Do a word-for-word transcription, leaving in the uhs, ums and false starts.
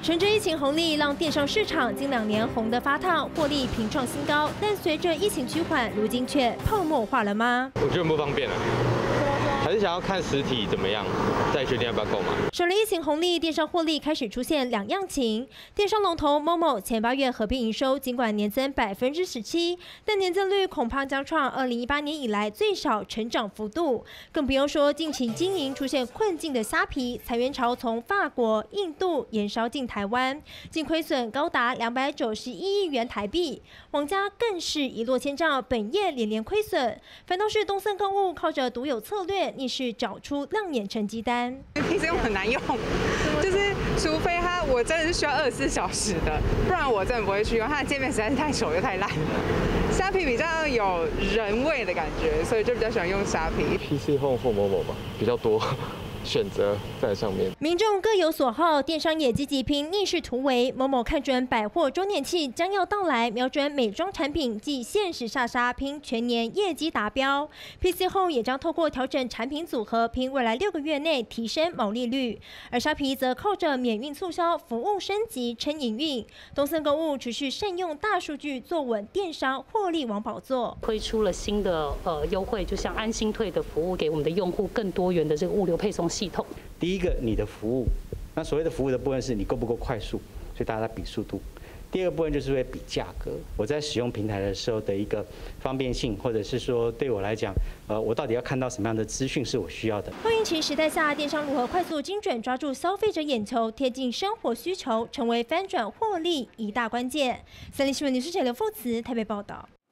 乘着疫情红利，让电商市场近两年红得发烫，获利频创新高。但随着疫情趋缓，如今却泡沫化了吗？ 我觉得不方便了。 还是想要看实体怎么样，再决定要不要购买。 受了疫情红利，电商获利开始出现两样情。电商龙头 Momo 前八月合并营收尽管年增百分之十七，但年增率恐怕将创二零一八年以来最少成长幅度。更不用说近期经营出现困境的虾皮，裁员潮从法国、印度延烧进台湾，净亏损高达两百九十一亿元台币。网家更是一落千丈，本业连连亏损。反倒是东森购物靠着独有策略。 逆势找出亮眼成绩单， P C 用很难用，就是除非它我真的是需要二十四小时的，不然我真的不会去用。它的界面实在是太丑又太烂了。虾皮比较有人味的感觉，所以就比较喜欢用虾皮。 P C Home 或某某吧，比较多。 选择在上面， 民众各有所好，电商也积极拼逆势突围。某某看准百货周年庆将要到来，瞄准美妆产品即限时下杀，拼全年业绩达标。P C 后也将透过调整产品组合，拼未来六个月内提升毛利率。而虾皮则靠着免运促销、服务升级撑营运。东森购物持续善用大数据，坐稳电商获利王宝座。 推出了新的呃优惠，就像安心退的服务，给我们的用户更多元的这个物流配送系统。 第一个，你的服务，那所谓的服务的部分是你够不够快速，所以大家在比速度。第二个部分就是会比价格，我在使用平台的时候的一个方便性，或者是说对我来讲，呃，我到底要看到什么样的资讯是我需要的。 后疫情时代下，电商如何快速精准抓住消费者眼球，贴近生活需求，成为翻转获利一大关键。三立新闻女记者刘富慈台北报道。